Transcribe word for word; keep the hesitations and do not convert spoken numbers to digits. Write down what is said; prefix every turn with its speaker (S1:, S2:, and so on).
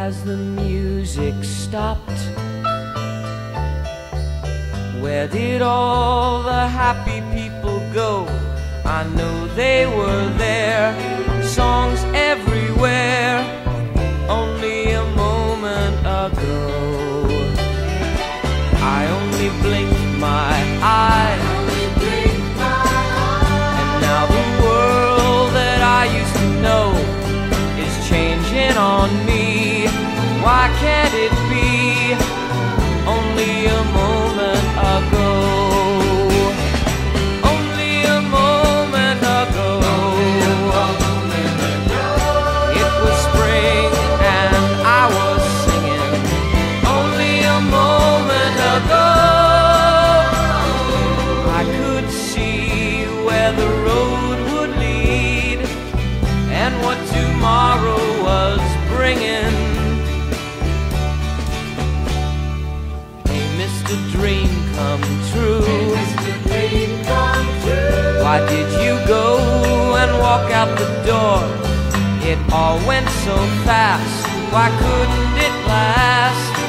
S1: Has the music stopped? Where did all the happy people go? I know they were there, songs everywhere, only a moment ago. I only blinked my eyes, and now the world that I used to know is changing on me. Why can't it be only a moment ago? Only a moment ago. It was spring and I was singing. Only a moment ago. I could see where the road would lead and what tomorrow was bringing. Mister Dream come true. Mister Dream come true. Why did you go and walk out the door? It all went so fast. Why couldn't it last?